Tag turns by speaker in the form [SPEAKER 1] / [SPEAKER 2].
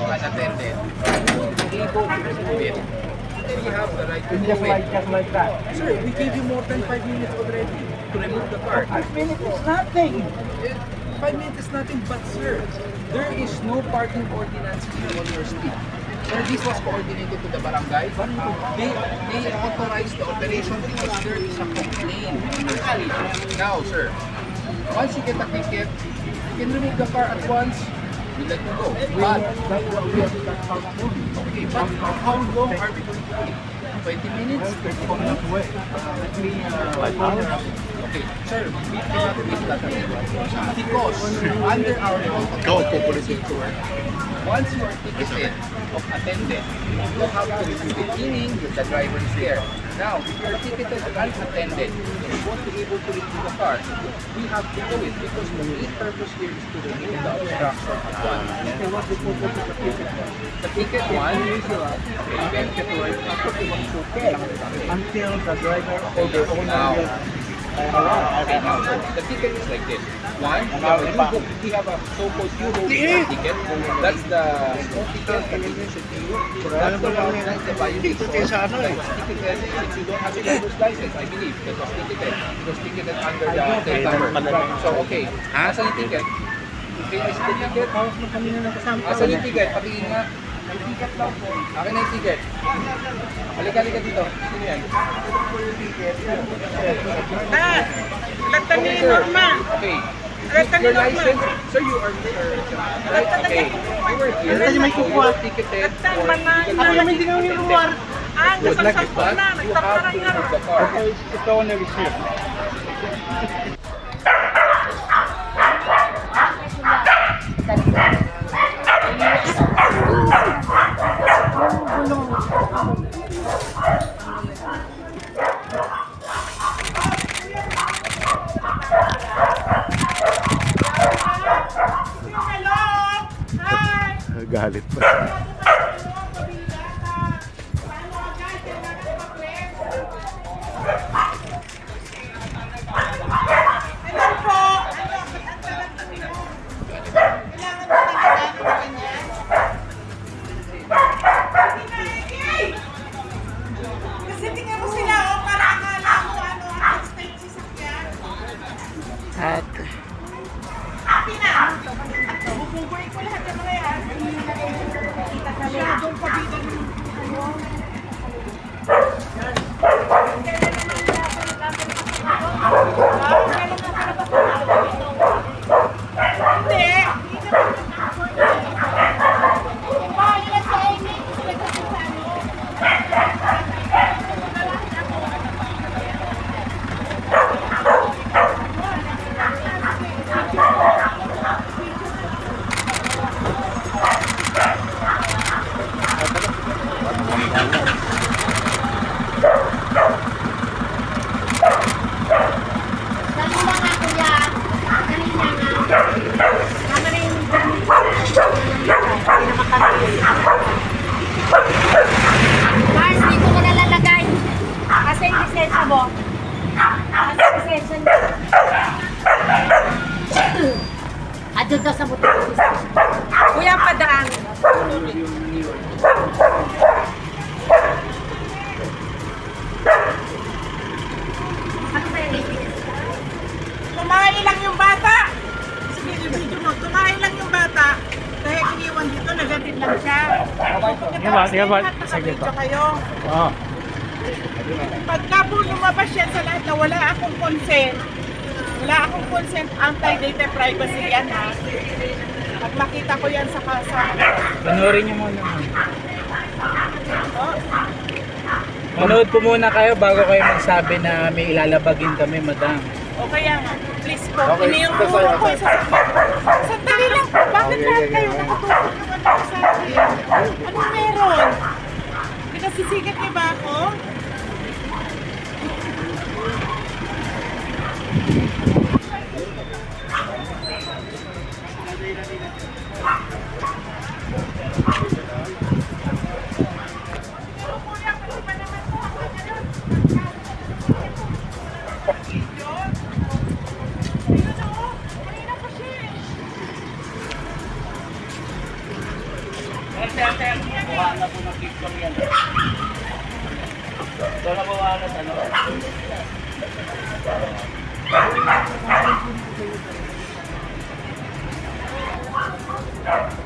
[SPEAKER 1] unattended, be able to remove it. Then you have the right to do it.
[SPEAKER 2] Just like that.
[SPEAKER 1] Sir, we gave you more than 5 minutes already to remove the car.
[SPEAKER 2] 5 minutes is nothing.
[SPEAKER 1] 5 minutes is nothing, but sir, there is no parking ordinance here on your street. Sir, this was coordinated to the barangay. They authorized the operation because there is a complaint in your street. Now, sir, once you get a ticket, you can remove the car at once. We let you go. But okay, but how long are we going to wait? 20 minutes? Okay, sir, we cannot wait that because under our tour, once you are ticketed of attended, you have to remove it, meaning the driver is there. Now, if you are ticketed unattended, and you want to be able to remove the car, we have to do it because the main purpose here is to remove the obstruction of one.
[SPEAKER 2] Okay, what's the purpose of the ticket one?
[SPEAKER 1] The ticket one is okay
[SPEAKER 2] until the driver or the owner will
[SPEAKER 1] okay, now, the ticket is like this. One, we have a so-called ticket. That's the small ticket that we should use. That's the one that's the violation. It's ticketed if you don't have a driver's license, I believe. That was ticketed. It was ticketed under the number. So, okay. Asan yung ticket? Okay, is the ticket? Asan yung ticket? Patingin nga. Ticket lang po. Akin na yung ticket. Halika dito. Sino yan?
[SPEAKER 3] Lagtan niyo yung norma.
[SPEAKER 1] Okay. Your license, sir, you are right? Okay. You were here. You were ticketed for illegal lugar.
[SPEAKER 3] Ang nasasakot na.
[SPEAKER 1] You have to remove the car.
[SPEAKER 2] ito na receipt.
[SPEAKER 4] Galit pa.
[SPEAKER 3] Kasi tingnan mo sila, oh, para akala mo ano, ang state sasakyan.
[SPEAKER 5] At
[SPEAKER 3] Bububuhay ko lahat ng mga yan. Masyadong pabigan ng
[SPEAKER 6] Mars, dito ko nalalagay. Kasi yung lisensya mo. Kasi yung lisensya mo. Adyo daw sa motor.
[SPEAKER 3] Kuya, padaan.
[SPEAKER 6] Ano ba yun?
[SPEAKER 3] Tumahay lang yung bata. Sige, video mo. Tumahay lang yung bata. Dahil iniwan dito, nagatid lang siya.
[SPEAKER 2] Sige ba?
[SPEAKER 3] Nakabidyo kayo.
[SPEAKER 2] Oo.
[SPEAKER 3] Pagka po lumabas yan sa lahat na wala akong consent, anti-data privacy yan ha. At makita ko yan sa kasa.
[SPEAKER 2] Panoorin niyo muna.
[SPEAKER 3] Oh,
[SPEAKER 2] Manood po muna kayo bago kayo magsabi na may ilalabagin kami, madam.
[SPEAKER 3] o kaya nga, please po, iniyuturo ko isa sa sandali lang po, bakit lahat kayo nakatutok naman ako sa akin? Anong meron? Pinasisigat niyo ba ako?
[SPEAKER 2] Ate, kuha na po ng TikTok yan. Ito na bawalan, ano?